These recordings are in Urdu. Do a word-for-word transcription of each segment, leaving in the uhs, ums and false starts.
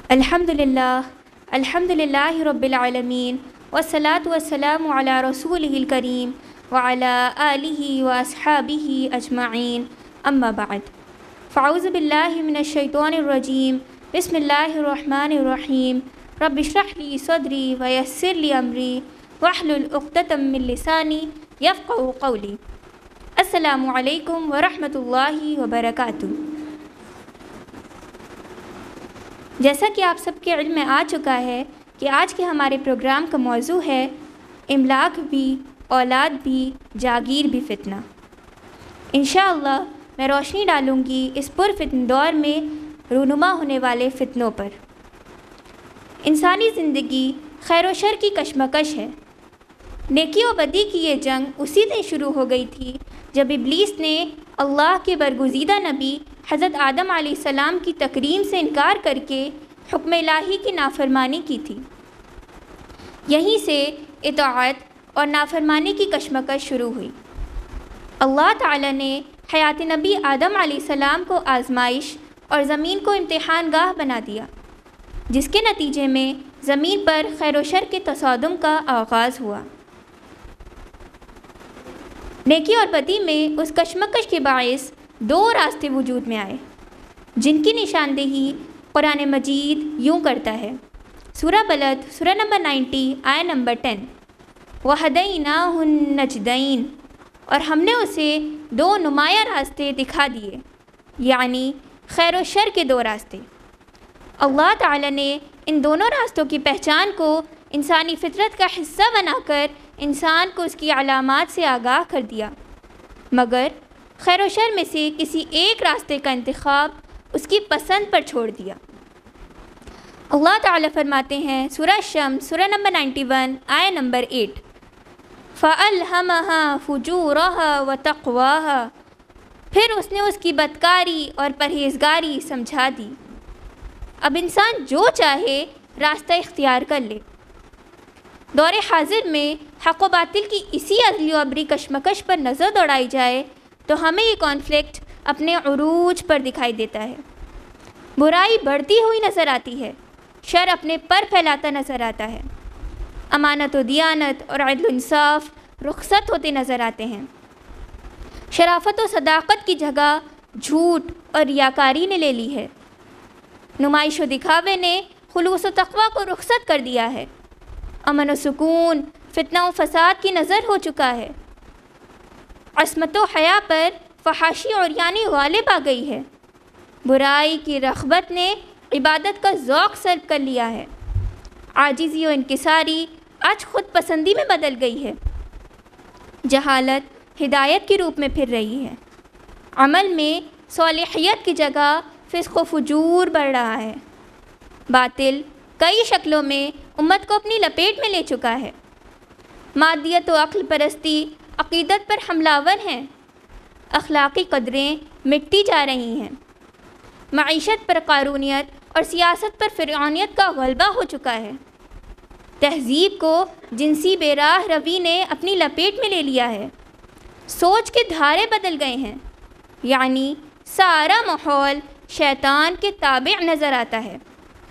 अल्हम्दुलिल्लाह अल्हम्दुलिल्लाहि रब्बिल आलमीन वस्सलातु वस्सलामु अला रसूलिहिल करीम व अला आलिहि व अस्हाबिहि अजमाइन अम्मा बाद फ़अऊज़ु बिल्लाहि मिनश शैतानिर रजीम बिस्मिल्लाहिर रहमानिर रहीम रब्बि इश्रह ली सदरी व यस्सिर ली अमरी वहलुल उक़दतम मिन लिसानी यफ़क़हू क़ौली। अस्सलामु अलैकुम व रहमतुल्लाहि व बरकातुहू। जैसा कि आप सबके इल्म में आ चुका है कि आज के हमारे प्रोग्राम का मौजू है इमलाक भी, औलाद भी, जागीर भी फ़ितना। इंशाअल्लाह मैं रोशनी डालूँगी इस पुरफ़ितन दौर में रूनुमा होने वाले फ़ितनों पर। इंसानी ज़िंदगी खैर व शर की कशमकश है। नेकी व बदी की ये जंग उसी दिन शुरू हो गई थी जब इब्लीस ने अल्लाह के बरगुज़ीदा नबी हज़रत आदम अलैहिस्सलाम की तकरीम से इनकार करके हुक्म इलाही की नाफरमानी की थी। यहीं से इताअत और नाफरमानी की कशमकश शुरू हुई। अल्लाह ताला ने हयात नबी आदम अलैहिस्सलाम को आजमाइश और ज़मीन को इम्तिहान गाह बना दिया, जिसके नतीजे में ज़मीन पर खैर व शर के तसादुम का आगाज़ हुआ। नेकी और बदी में उस कशमकश के बाइस दो रास्ते वजूद में आए, जिनकी निशानदेही कुरान मजीद यूँ करता है। सूरह बलद सूरह नंबर नब्बे आय नंबर दस, वहदैनाहुन नजदैन, और हमने उसे दो नुमाया रास्ते दिखा दिए, यानी खैर व शर के दो रास्ते। अल्लाह ताला ने इन दोनों रास्तों की पहचान को इंसानी फितरत का हिस्सा बनाकर इंसान को उसकी अलामात से आगाह कर दिया, मगर खैर व शर में से किसी एक रास्ते का इंतखाब उसकी पसंद पर छोड़ दिया। अल्लाह ताला फरमाते हैं सूरह शम्स सूरह नंबर इक्यानवे आय नंबर आठ, फ़अल्हमहा फुजूरहा व तक़वाहा, फिर उसने उसकी बदकारी और परहेज़गारी समझा दी। अब इंसान जो चाहे रास्ता इख्तियार कर ले। दौर हाजिर में हक़ व बातिल की इसी अदली अबरी कशमकश पर नज़र दौड़ाई जाए तो हमें ये कॉन्फ्लिक्ट अपने उरूज पर दिखाई देता है। बुराई बढ़ती हुई नज़र आती है, शर अपने पर फैलाता नज़र आता है, अमानत व दियानत और अदल इंसाफ रुखसत होते नज़र आते हैं। शराफत व सदाकत की जगह झूठ और रियाकारी ने ले ली है। नुमाइश व दिखावे ने खुलूस व तक़वा को रुखसत कर दिया है। अमन व सुकून फितना व फसाद की नज़र हो चुका है। अस्मत व हया पर फहाशी और यानी गालिब आ गई है। बुराई की रग़बत ने इबादत का ज़ौक़ सल्ब कर लिया है। आजिज़ी व इनकिसारी आज ख़ुद पसंदी में बदल गई है। जहालत हिदायत के रूप में फिर रही है। अमल में सालिहियत की जगह फ़िस्क़ व फ़ुजूर बढ़ रहा है। बातिल कई शक्लों में उम्मत को अपनी लपेट में ले चुका है। मादियत व अक्ल परस्ती अक़ीदत पर हमलावर हैं। अखलाक़ी क़दरें मिटती जा रही हैं। मईशत पर क़ारूनियत और सियासत पर फ़िरऔनियत का ग़लबा हो चुका है। तहज़ीब को जिनसी बेराह रवी ने अपनी लपेट में ले लिया है। सोच के धारे बदल गए हैं, यानी सारा माहौल शैतान के ताबे नज़र आता है।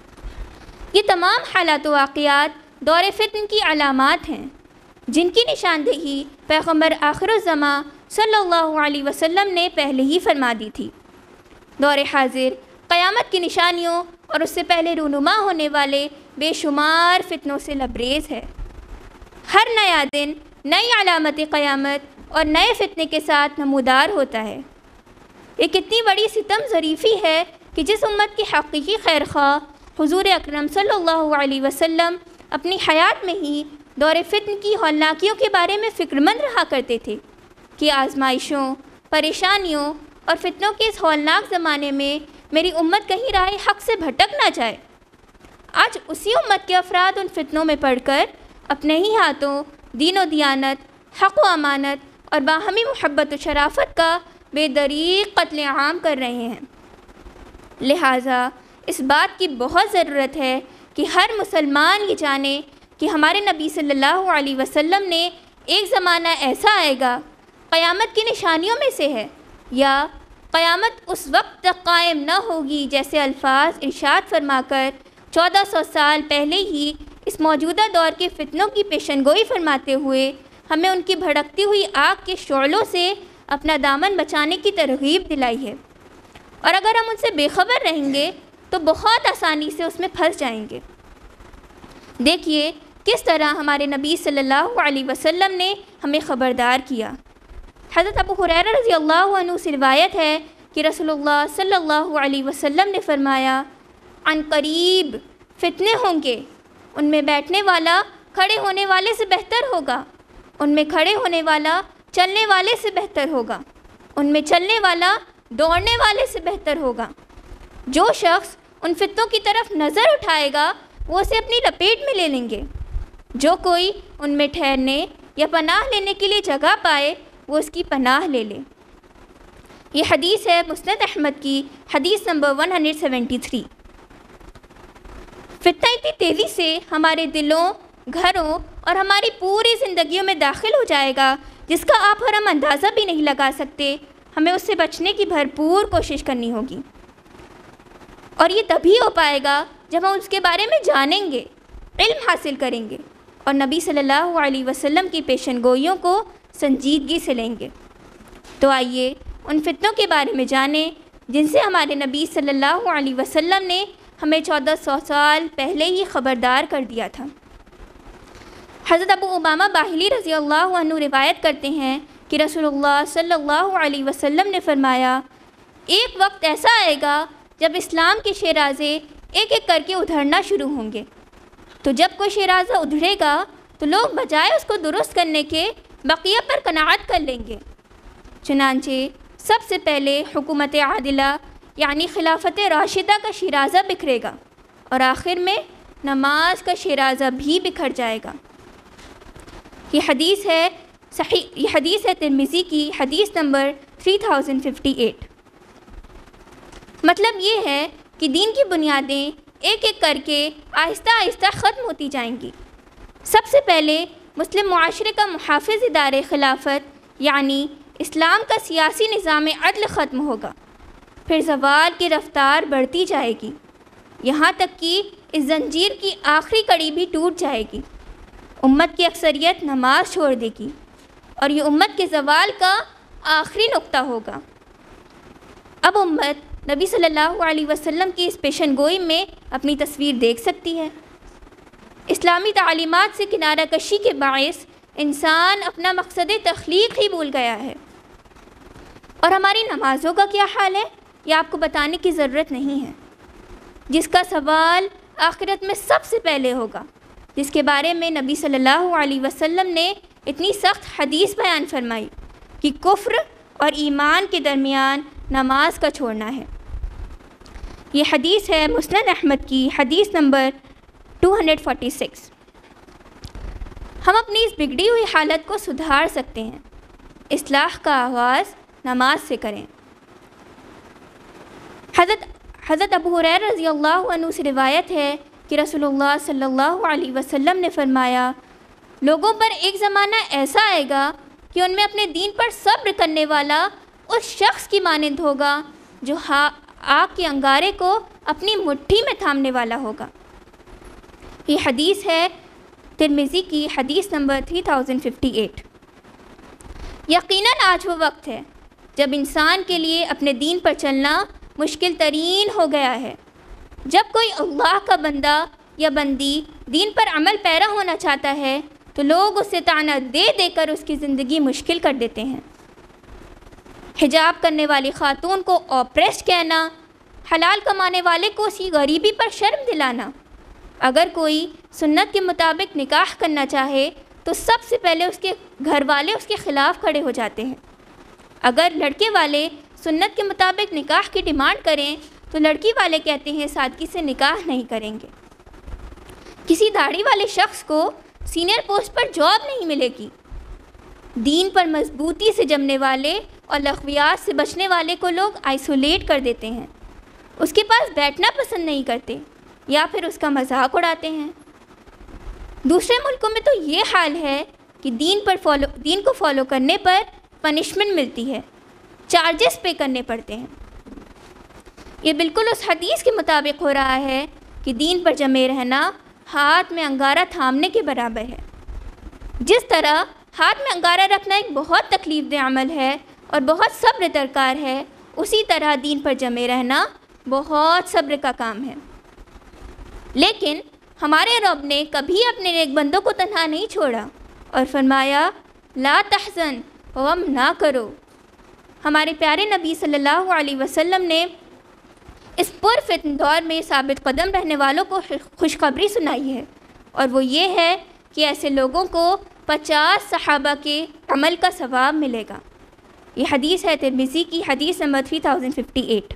ये तमाम हालात व वाक़ियात दौर फ़ितन की अलामात हैं, जिनकी निशानदेही पैगम्बर आखिरुज़्ज़मा सल्लल्लाहु अलैहि वसल्लम ने पहले ही फरमा दी थी। दौर हाजिर क़यामत की निशानियों और उससे पहले रूनुमा होने वाले बेशुमार फ़ितनों से लबरेज़ है। हर नया दिन नई अलामत क़यामत और नए फ़ितने के साथ नमूदार होता है। ये कितनी बड़ी सितम ज़रीफ़ी है कि जिस उम्मत की हक़ीक़ी खैर ख़्वाह हुज़ूर अकरम सल्लल्लाहु अलैहि वसल्लम अपनी हयात में ही दौर फ़ितन की हौलनाकियों के बारे में फ़िक्रमंद रहा करते थे कि आज़माइशों, परेशानियों और फ़ितनों के इस हौलनाक ज़माने में मेरी उम्मत कहीं राह हक़ से भटक ना जाए। आज उसी उम्मत के अफराद उन फ़ितनों में पड़कर अपने ही हाथों दीन व दियानत, हक़ व अमानत और बाहमी मोहब्बत व शराफत का बेदरीग़ क़त्ल आम कर रहे हैं। लिहाजा इस बात की बहुत ज़रूरत है कि हर मुसलमान ये जाने कि हमारे नबी सल्लल्लाहु अलैहि वसल्लम ने एक ज़माना ऐसा आएगा, क़यामत की निशानियों में से है, या क़यामत उस वक्त तक कायम न होगी, जैसे अल्फाज इरशाद फरमाकर چودہ سو سال پہلے ہی اس موجودہ دور کے فتنوں کی پیشن گوئی فرماتے ہوئے ہمیں ان کی بھڑکتی ہوئی آگ کے شعلوں سے اپنا دامن بچانے کی ترغیب دلائی ہے، اور اگر ہم ان سے بے خبر رہیں گے تو بہت آسانی سے اس میں پھنس جائیں گے۔ دیکھیے کس طرح ہمارے نبی صلی اللہ علیہ وسلم نے ہمیں خبردار کیا۔ حضرت ابو ہریرہ رضی اللہ عنہ سے روایت ہے کہ رسول اللہ صلی اللہ علیہ وسلم نے فرمایا، عن قریب فتنے ہوں گے، ان میں بیٹھنے والا کھڑے ہونے والے سے بہتر ہوگا، ان میں کھڑے ہونے والا چلنے والے سے بہتر ہوگا، ان میں چلنے والا دوڑنے والے سے بہتر ہوگا۔ جو شخص ان فتنوں کی طرف نظر اٹھائے گا وہ اسے اپنی لپیٹ میں لے لیں گے۔ جو کوئی ان میں ٹھہرنے یا پناہ لینے کے لیے جگہ پائے وہ اس کی پناہ لے لے۔ یہ حدیث ہے مسند احمد کی حدیث نمبر ایک سو تہتر۔ فتنہ اتنی تیزی سے ہمارے دلوں، گھروں اور ہماری پوری زندگیوں میں داخل ہو جائے گا جس کا آپ اور ہم اندازہ بھی نہیں لگا سکتے۔ ہمیں اس سے بچنے کی بھرپور کوشش کرنی ہوگی، اور یہ تبھی ہو پائے گا جب ہم اس کے بارے میں جانیں گے، علم حاصل کریں گے اور نبی صلی اللہ علیہ وسلم کی پیشن گوئیوں کو سنجیدگی سے لیں گے۔ تو آئیے ان فتنوں کے بارے میں جانیں جن سے ہمارے نبی صلی اللہ علیہ وسلم نے ہمیں چودہ سو سال پہلے ہی خبردار کر دیا تھا۔ حضرت ابو امامہ باہلی رضی اللہ عنہ روایت کرتے ہیں کہ رسول اللہ صلی اللہ علیہ وسلم نے فرمایا، ایک وقت ایسا آئے گا جب اسلام کے شیرازے ایک ایک کر کے ادھڑنا شروع ہوں گے، تو جب کوئی شیرازہ ادھڑے گا تو لوگ بجائے اس کو درست کرنے کے بقیہ پر قناعت کر لیں گے۔ چنانچہ سب سے پہلے حکومت عادلہ یعنی خلافت راشدہ کا شیرازہ بکھرے گا، اور آخر میں نماز کا شیرازہ بھی بکھر جائے گا۔ یہ حدیث ہے صحیح یہ حدیث ہے ترمذی کی حدیث نمبر تین ہزار اٹھاون۔ مطلب یہ ہے کہ دین کی بنیادیں ایک ایک کر کے آہستہ آہستہ ختم ہوتی جائیں گی۔ سب سے پہلے مسلم معاشرے کا محافظ ادارے خلافت یعنی اسلام کا سیاسی نظام عدل ختم ہوگا، پھر زوال کی رفتار بڑھتی جائے گی، یہاں تک کہ اس زنجیر کی آخری کڑی بھی ٹوٹ جائے گی۔ امت کی اکثریت نماز چھوڑ دے گی اور یہ امت کے زوال کا آخری نقطہ ہوگا۔ اب امت نبی صلی اللہ علیہ وسلم کی اس پیشن گوئی میں اپنی تصویر دیکھ سکتی ہے۔ اسلامی تعلیمات سے کنارہ کشی کے باعث انسان اپنا مقصد تخلیق ہی بھول گیا ہے۔ اور ہماری نمازوں کا کیا حال ہے یہ آپ کو بتانے کی ضرورت نہیں ہے، جس کا سوال آخرت میں سب سے پہلے ہوگا، جس کے بارے میں نبی صلی اللہ علیہ وسلم نے اتنی سخت حدیث بیان فرمائی کہ کفر اور ایمان کے درمیان نماز کا چھوڑنا ہے۔ یہ حدیث ہے مسند احمد کی حدیث نمبر دو سو چھیالیس۔ ہم اپنی اس بگڑی ہوئی حالت کو سدھار سکتے ہیں۔ اصلاح کا آغاز نماز سے کریں۔ حضرت حضرت ابو ہریرہ رضی اللہ عنہ سے روایت ہے کہ رسول اللہ صلی اللہ علیہ وسلم نے فرمایا، لوگوں پر ایک زمانہ ایسا آئے گا کہ ان میں اپنے دین پر صبر کرنے والا اس شخص کی مانند ہوگا جو آگ کے انگارے کو اپنی مٹھی میں تھامنے والا ہوگا۔ یہ حدیث ہے ترمذی کی حدیث نمبر تین ہزار اٹھاون۔ یقیناً آج وہ وقت ہے جب انسان کے لیے اپنے دین پر چلنا مشکل ترین ہو گیا ہے۔ جب کوئی اللہ کا بندہ یا بندی دین پر عمل پیرا ہونا چاہتا ہے تو لوگ اسے طعنہ دے دے کر اس کی زندگی مشکل کر دیتے ہیں۔ حجاب کرنے والی خاتون کو آپریسٹ کہنا، حلال کمانے والے کو اسی غریبی پر شرم دلانا۔ اگر کوئی سنت کے مطابق نکاح کرنا چاہے تو سب سے پہلے اس کے گھر والے اس کے خلاف کھڑے ہو جاتے ہیں۔ اگر لڑکے والے سنت کے مطابق نکاح کی ڈیمانڈ کریں تو لڑکی والے کہتے ہیں سادگی سے نکاح نہیں کریں گے۔ کسی داڑھی والے شخص کو سینئر پوسٹ پر جاب نہیں ملے گی۔ دین پر مضبوطی سے جمنے والے اور لغویات سے بچنے والے کو لوگ آئسولیٹ کر دیتے ہیں، اس کے پاس بیٹھنا پسند نہیں کرتے یا پھر اس کا مذاق اڑاتے ہیں۔ دوسرے ملکوں میں تو یہ حال ہے کہ دین پر فالو دین کو فالو کرنے پر پنشمنٹ ملتی ہے، چارجز پے کرنے پڑتے ہیں۔ یہ بالکل اس حدیث کے مطابق ہو رہا ہے کہ دین پر جمے رہنا ہاتھ میں انگارہ تھامنے کے برابر ہے۔ جس طرح ہاتھ میں انگارہ رکھنا ایک بہت تکلیف دہ عمل ہے اور بہت صبر درکار ہے، اسی طرح دین پر جمے رہنا بہت صبر کا کام ہے۔ لیکن ہمارے رب نے کبھی اپنے نیک بندوں کو تنہا نہیں چھوڑا اور فرمایا لا تحزن، غم نہ کرو۔ ہمارے پیارے نبی صلی اللہ علیہ وسلم نے اس پرفتن دور میں ثابت قدم رہنے والوں کو خوشخبری سنائی ہے، اور وہ یہ ہے کہ ایسے لوگوں کو پچاس صحابہ کے عمل کا ثواب ملے گا۔ یہ حدیث ہے ترمذی کی، حدیث نمبر تین ہزار اٹھاون۔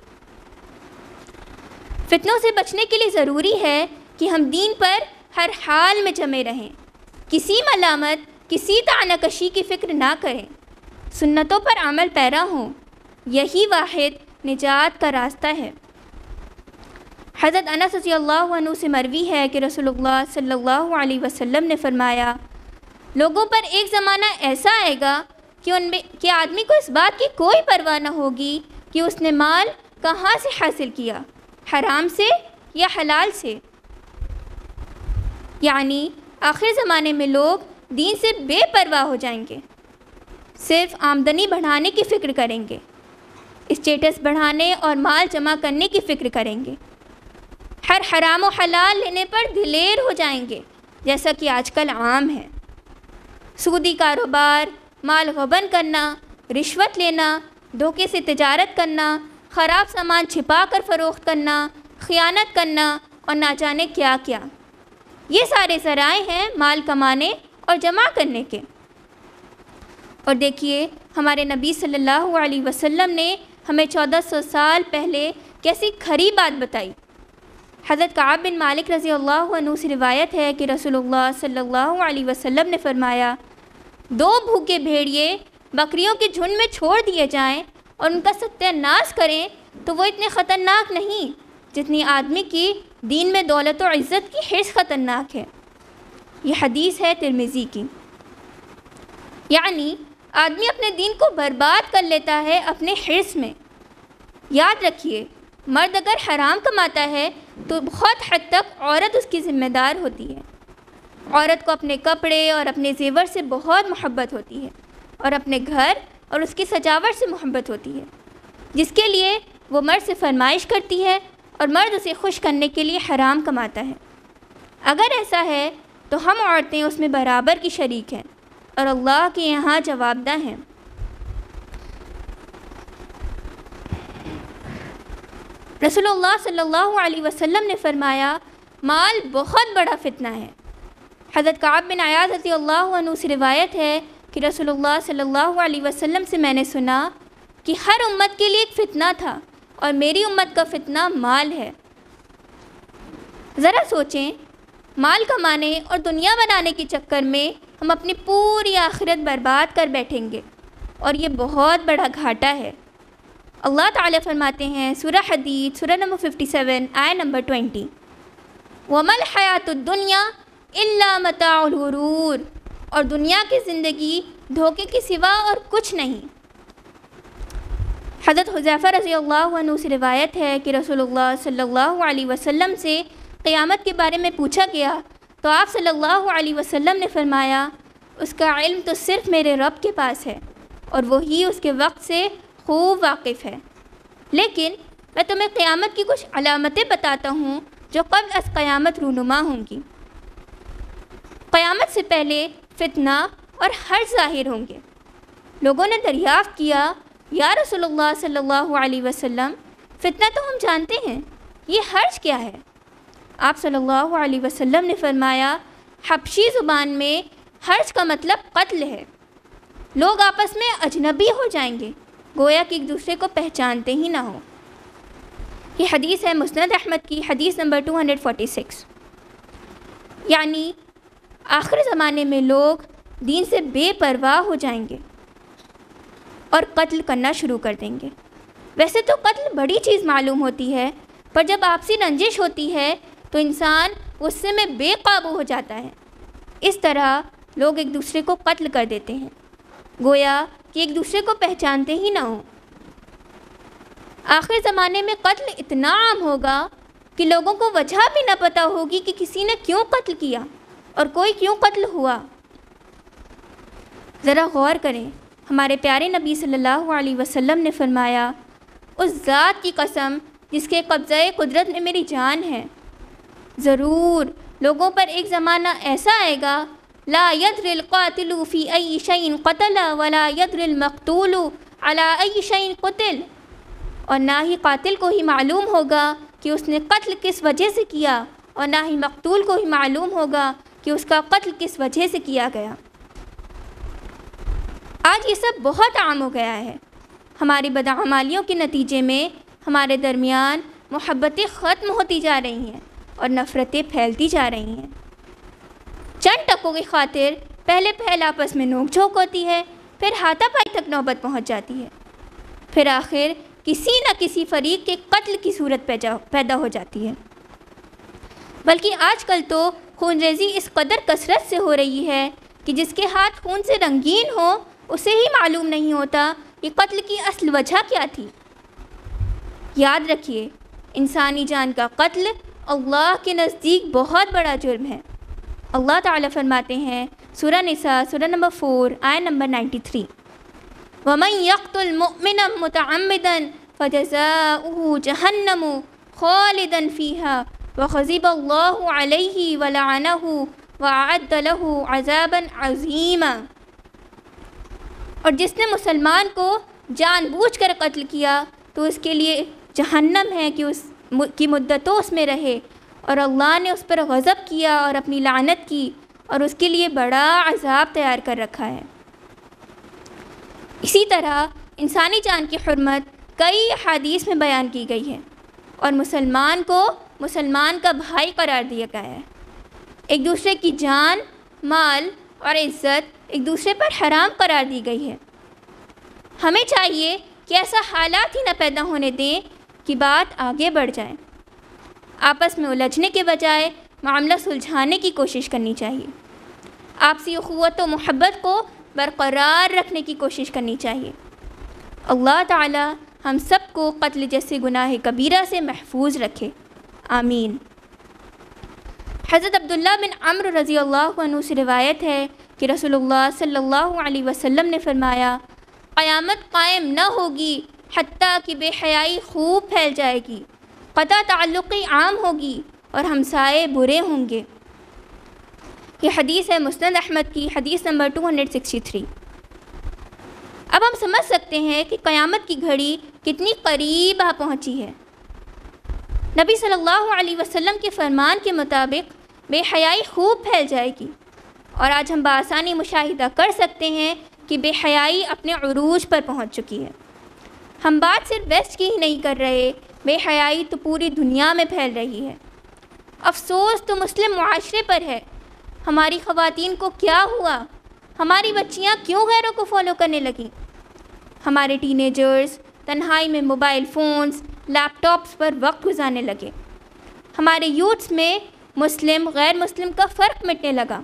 فتنوں سے بچنے کے لیے ضروری ہے کہ ہم دین پر ہر حال میں جمے رہیں، کسی ملامت کسی طعنہ کشی کی فکر نہ کریں، سنتوں پر عمل پیرا ہوں، یہی واحد نجات کا راستہ ہے۔ حضرت انس رضی اللہ عنہ سے مروی ہے کہ رسول اللہ صلی اللہ علیہ وسلم نے فرمایا لوگوں پر ایک زمانہ ایسا آئے گا کہ ان میں کہ آدمی کو اس بات کی کوئی پرواہ نہ ہوگی کہ اس نے مال کہاں سے حاصل کیا، حرام سے یا حلال سے۔ یعنی آخر زمانے میں لوگ دین سے بے پرواہ ہو جائیں گے، صرف آمدنی بڑھانے کی فکر کریں گے، اسٹیٹس بڑھانے اور مال جمع کرنے کی فکر کریں گے، ہر حرام و حلال لینے پر دلیر ہو جائیں گے جیسا کہ آج کل عام ہے۔ سودی کاروبار، مال غبن کرنا، رشوت لینا، دھوکے سے تجارت کرنا، خراب سامان چھپا کر فروخت کرنا، خیانت کرنا اور نہ جانے کیا کیا، یہ سارے ذرائع ہیں مال کمانے اور جمع کرنے کے۔ اور دیکھیے ہمارے نبی صلی اللہ علیہ وسلم نے ہمیں چودہ سو سال پہلے کیسی کھری بات بتائی۔ حضرت کعب بن مالک رضی اللہ عنہ سے روایت ہے کہ رسول اللہ صلی اللہ علیہ وسلم نے فرمایا دو بھوکے بھیڑیے بکریوں کے جھنڈ میں چھوڑ دیے جائیں اور ان کا ستیہ ناش کریں تو وہ اتنے خطرناک نہیں جتنی آدمی کی دین میں دولت و عزت کی حرص خطرناک ہے۔ یہ حدیث ہے ترمذی کی۔ یعنی آدمی اپنے دین کو برباد کر لیتا ہے اپنے حرص میں۔ یاد رکھیے مرد اگر حرام کماتا ہے تو بہت حد تک عورت اس کی ذمہ دار ہوتی ہے۔ عورت کو اپنے کپڑے اور اپنے زیور سے بہت محبت ہوتی ہے اور اپنے گھر اور اس کی سجاوٹ سے محبت ہوتی ہے، جس کے لیے وہ مرد سے فرمائش کرتی ہے اور مرد اسے خوش کرنے کے لیے حرام کماتا ہے۔ اگر ایسا ہے تو ہم عورتیں اس میں برابر کی شریک ہیں اور اللہ کے یہاں جواب دہ ہیں۔ رسول اللہ صلی اللہ علیہ وسلم نے فرمایا مال بہت بڑا فتنہ ہے۔ حضرت کعب بن عیاض رضی اللہ عنہ سے روایت ہے کہ رسول اللہ صلی اللہ علیہ وسلم سے میں نے سنا کہ ہر امت کے لیے ایک فتنہ تھا اور میری امت کا فتنہ مال ہے۔ ذرا سوچیں، مال کمانے اور دنیا بنانے کے چکر میں ہم اپنی پوری آخرت برباد کر بیٹھیں گے اور یہ بہت بڑا گھاٹا ہے۔ اللہ تعالیٰ فرماتے ہیں سورہ حدید سورہ نمبر سون آیت نمبر بیس، وَمَا الْحَيَاةُ الدُّنْيَا إِلَّا مَتَاعُ الْغُرُورِ، اور دنیا کی زندگی دھوکے کے سوا اور کچھ نہیں۔ حضرت حذیفہ رضی اللہ عنہ سے روایت ہے کہ رسول اللہ صلی اللہ علیہ وسلم سے قیامت کے بارے میں پوچھا گیا تو آپ صلی اللہ علیہ وسلم نے فرمایا اس کا علم تو صرف میرے رب کے پاس ہے اور وہی اس کے وقت سے خوب واقف ہے، لیکن میں تمہیں قیامت کی کچھ علامتیں بتاتا ہوں جو قبل از قیامت رونما ہوں گی۔ قیامت سے پہلے فتنہ اور حرج ظاہر ہوں گے۔ لوگوں نے دریافت کیا یا رسول اللہ صلی اللہ علیہ وسلم فتنہ تو ہم جانتے ہیں، یہ حرج کیا ہے؟ آپ صلی اللہ علیہ وسلم نے فرمایا حبشی زبان میں حرج کا مطلب قتل ہے۔ لوگ آپس میں اجنبی ہو جائیں گے، گویا کہ ایک دوسرے کو پہچانتے ہی نہ ہو۔ یہ حدیث ہے مسند احمد کی، حدیث نمبر دو سو چھیالیس۔ یعنی آخر زمانے میں لوگ دین سے بے پرواہ ہو جائیں گے اور قتل کرنا شروع کر دیں گے۔ ویسے تو قتل بڑی چیز معلوم ہوتی ہے، پر جب آپسی رنجش ہوتی ہے تو انسان غصے میں بے قابو ہو جاتا ہے۔ اس طرح لوگ ایک دوسرے کو قتل کر دیتے ہیں، گویا کہ ایک دوسرے کو پہچانتے ہی نہ ہوں۔ آخر زمانے میں قتل اتنا عام ہوگا کہ لوگوں کو وجہ بھی نہ پتہ ہوگی کہ کسی نے کیوں قتل کیا اور کوئی کیوں قتل ہوا۔ ذرا غور کریں، ہمارے پیارے نبی صلی اللہ علیہ وسلم نے فرمایا، اس ذات کی قسم جس کے قبضۂ قدرت میں میری جان ہے، ضرور لوگوں پر ایک زمانہ ایسا آئے گا، لا يدر القاتل فی ای شیء قتل ولا يدر المقتول علی ای شیء قتل، اور نہ ہی قاتل کو ہی معلوم ہوگا کہ اس نے قتل کس وجہ سے کیا، اور نہ ہی مقتول کو ہی معلوم ہوگا کہ اس کا قتل کس وجہ سے کیا گیا۔ آج یہ سب بہت عام ہو گیا ہے۔ ہماری بدعمالیوں کے نتیجے میں ہمارے درمیان محبتیں ختم ہوتی جا رہی ہیں اور نفرتیں پھیلتی جا رہی ہیں۔ چند ٹکوں کی خاطر پہلے پہل آپس میں نوک جھوک ہوتی ہے، پھر ہاتھا پائی تک نوبت پہنچ جاتی ہے، پھر آخر کسی نہ کسی فریق کے قتل کی صورت پیدا ہو جاتی ہے۔ بلکہ آج کل تو خون ریزی اس قدر کثرت سے ہو رہی ہے کہ جس کے ہاتھ خون سے رنگین ہو اسے ہی معلوم نہیں ہوتا کہ قتل کی اصل وجہ کیا تھی۔ یاد رکھیے، انسانی جان کا قتل اللہ کے نزدیک بہت بڑا جرم ہے۔ اللہ تعالیٰ فرماتے ہیں سورہ نساء سورہ نمبر فور آیہ نمبر نائنٹی تھری، وَمَن يَقْتُلْ مُؤْمِنًا مُتَعَمِّدًا فَجَزَاؤُهُ جَهَنَّمُ خَالِدًا فِيهَا وَغَضِبَ اللَّهُ عَلَيْهِ وَلَعَنَهُ وَأَعَدَّ لَهُ عَذَابًا عَظِيمًا، اور جس نے مسلمان کو جان بوجھ کر قتل کیا تو اس کے لیے جہنم ہے کہ اس کی مدتوں اس میں رہے، اور اللہ نے اس پر غضب کیا اور اپنی لعنت کی، اور اس کے لیے بڑا عذاب تیار کر رکھا ہے۔ اسی طرح انسانی جان کی حرمت کئی احادیث میں بیان کی گئی ہے، اور مسلمان کو مسلمان کا بھائی قرار دیا گیا ہے۔ ایک دوسرے کی جان، مال اور عزت ایک دوسرے پر حرام قرار دی گئی ہے۔ ہمیں چاہیے کہ ایسا حالات ہی نہ پیدا ہونے دیں کہ بات آگے بڑھ جائے۔ آپس میں الجھنے کے بجائے معاملہ سلجھانے کی کوشش کرنی چاہیے۔ آپسی اخوت و محبت کو برقرار رکھنے کی کوشش کرنی چاہیے۔ اللہ تعالی ہم سب کو قتل جیسے گناہ کبیرہ سے محفوظ رکھے، آمین۔ حضرت عبداللہ بن عمرو رضی اللہ عنہ سے روایت ہے کہ رسول اللہ صلی اللہ علیہ وسلم نے فرمایا، قیامت قائم نہ ہوگی حتیٰ کہ بے حیائی خوب پھیل جائے گی، قطع تعلقی عام ہوگی اور ہمسائے برے ہوں گے۔ یہ حدیث ہے مسند احمد کی، حدیث نمبر دو سو ترسٹھ۔ اب ہم سمجھ سکتے ہیں کہ قیامت کی گھڑی کتنی قریب آ پہنچی ہے۔ نبی صلی اللہ علیہ وسلم کے فرمان کے مطابق بے حیائی خوب پھیل جائے گی، اور آج ہم بآسانی مشاہدہ کر سکتے ہیں کہ بے حیائی اپنے عروج پر پہنچ چکی ہے۔ ہم بات صرف ویسٹ کی ہی نہیں کر رہے، بے حیائی تو پوری دنیا میں پھیل رہی ہے۔ افسوس تو مسلم معاشرے پر ہے۔ ہماری خواتین کو کیا ہوا؟ ہماری بچیاں کیوں غیروں کو فالو کرنے لگیں؟ ہمارے ٹین ایجرز تنہائی میں موبائل فونز، لیپ ٹاپس پر وقت گزارنے لگے۔ ہمارے یوتھس میں مسلم غیر مسلم کا فرق مٹنے لگا۔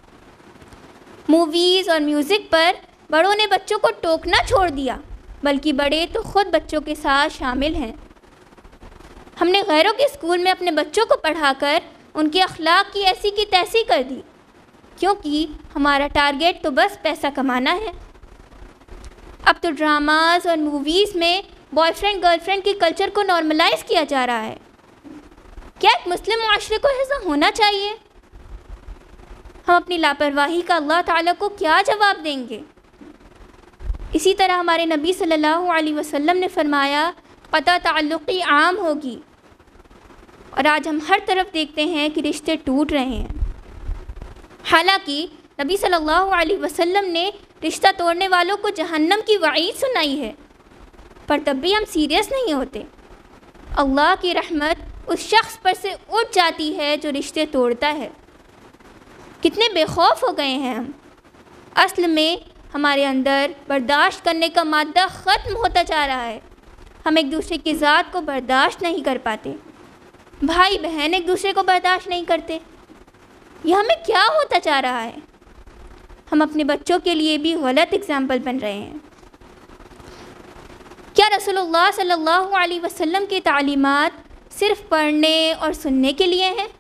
موویز اور میوزک پر بڑوں نے بچوں کو ٹوکنا چھوڑ دیا، بلکہ بڑے تو خود بچوں کے ساتھ شامل ہیں۔ ہم نے غیروں کے اسکول میں اپنے بچوں کو پڑھا کر ان کے اخلاق کی ایسی کی تیسی کر دی، کیونکہ ہمارا ٹارگیٹ تو بس پیسہ کمانا ہے۔ اب تو ڈراماز اور موویز میں بوائے فرینڈ گرل فرینڈ کے کلچر کو نارملائز کیا جا رہا ہے۔ کیا ایک مسلم معاشرے کو ایسا ہونا چاہیے؟ ہم اپنی لاپرواہی کا اللہ تعالیٰ کو کیا جواب دیں گے؟ اسی طرح ہمارے نبی صلی اللہ علیہ وسلم نے فرمایا، قطع تعلقی عام ہوگی، اور آج ہم ہر طرف دیکھتے ہیں کہ رشتے ٹوٹ رہے ہیں۔ حالانکہ نبی صلی اللہ علیہ وسلم نے رشتہ توڑنے والوں کو جہنم کی وعید سنائی ہے، پر تب بھی ہم سیریس نہیں ہوتے۔ اللہ کی رحمت اس شخص پر سے اٹھ جاتی ہے جو رشتے توڑتا ہے۔ کتنے بے خوف ہو گئے ہیں ہم۔ اصل میں ہمارے اندر برداشت کرنے کا مادہ ختم ہوتا جا رہا ہے۔ ہم ایک دوسرے کی ذات کو برداشت نہیں کر پاتے، بھائی بہن ایک دوسرے کو برداشت نہیں کرتے۔ یہ ہمیں کیا ہوتا جا رہا ہے؟ ہم اپنے بچوں کے لیے بھی غلط اگزامپل بن رہے ہیں۔ کیا رسول اللہ صلی اللہ علیہ وسلم کی تعلیمات صرف پڑھنے اور سننے کے لیے ہیں؟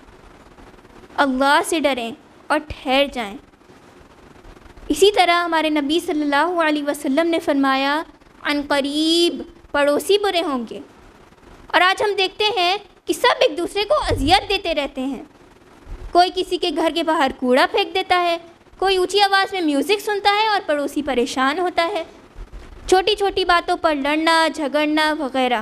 اللہ سے ڈریں اور ٹھہر جائیں۔ اسی طرح ہمارے نبی صلی اللہ علیہ وسلم نے فرمایا عن قریب پڑوسی برے ہوں گے۔ اور آج ہم دیکھتے ہیں کہ سب ایک دوسرے کو اذیت دیتے رہتے ہیں۔ کوئی کسی کے گھر کے باہر کوڑا پھینک دیتا ہے، کوئی اونچی آواز میں میوزک سنتا ہے اور پڑوسی پریشان ہوتا ہے، چھوٹی چھوٹی باتوں پر لڑنا جھگڑنا وغیرہ۔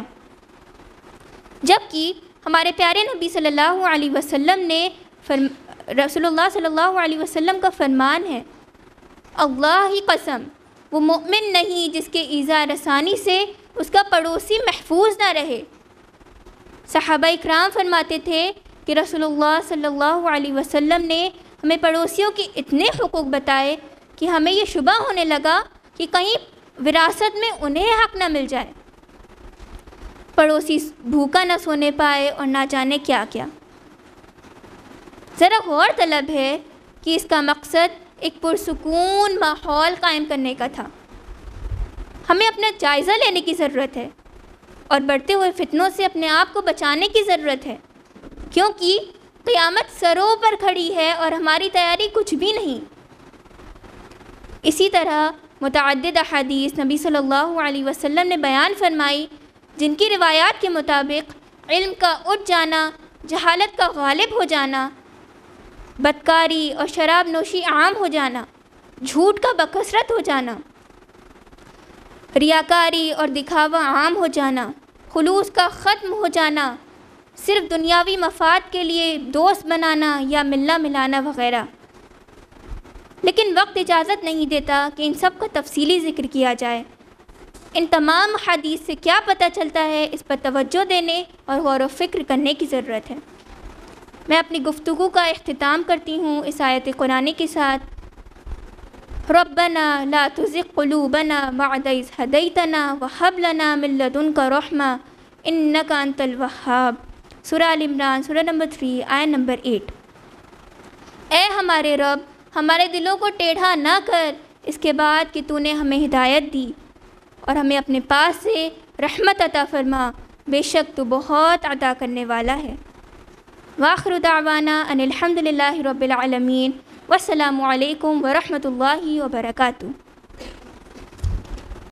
جبکہ ہمارے پیارے نبی صلی اللہ علیہ وسلم نے فرم رسول اللہ صلی اللہ علیہ وسلم کا فرمان ہے، اللہ ہی قسم وہ مومن نہیں جس کے ایذا رسانی سے اس کا پڑوسی محفوظ نہ رہے۔ صحابہ اکرام فرماتے تھے کہ رسول اللہ صلی اللہ علیہ وسلم نے ہمیں پڑوسیوں کے اتنے حقوق بتائے کہ ہمیں یہ شبہ ہونے لگا کہ کہیں وراثت میں انہیں حق نہ مل جائے، پڑوسی بھوکا نہ سونے پائے اور نہ جانے کیا کیا۔ ذرا غور طلب ہے کہ اس کا مقصد ایک پرسکون ماحول قائم کرنے کا تھا۔ ہمیں اپنا جائزہ لینے کی ضرورت ہے اور بڑھتے ہوئے فتنوں سے اپنے آپ کو بچانے کی ضرورت ہے، کیونکہ قیامت سروں پر کھڑی ہے اور ہماری تیاری کچھ بھی نہیں۔ اسی طرح متعدد احادیث نبی صلی اللہ علیہ وسلم نے بیان فرمائی جن کی روایات کے مطابق علم کا اٹھ جانا، جہالت کا غالب ہو جانا، بدکاری اور شراب نوشی عام ہو جانا، جھوٹ کا بکثرت ہو جانا، ریاکاری اور دکھاوا عام ہو جانا، خلوص کا ختم ہو جانا، صرف دنیاوی مفاد کے لیے دوست بنانا یا ملنا ملانا وغیرہ۔ لیکن وقت اجازت نہیں دیتا کہ ان سب کا تفصیلی ذکر کیا جائے۔ ان تمام حدیث سے کیا پتہ چلتا ہے اس پر توجہ دینے اور غور و فکر کرنے کی ضرورت ہے۔ میں اپنی گفتگو کا اختتام کرتی ہوں اس آیت قرآنی کے ساتھ، ربنا لا تزغ قلوبنا بعد اذ ہدیتنا وہب لنا من لدنک رحمہ انک انت الوہاب۔ سورہ آل عمران سورہ نمبر تھری آیت نمبر ایٹ۔ اے ہمارے رب، ہمارے دلوں کو ٹیڑھا نہ کر اس کے بعد کہ تو نے ہمیں ہدایت دی، اور ہمیں اپنے پاس سے رحمت عطا فرما، بے شک تو بہت عطا کرنے والا ہے۔ وآخر دعوانا ان الحمد للہ رب العالمین، والسلام علیکم ورحمۃ اللہ وبرکاتہ۔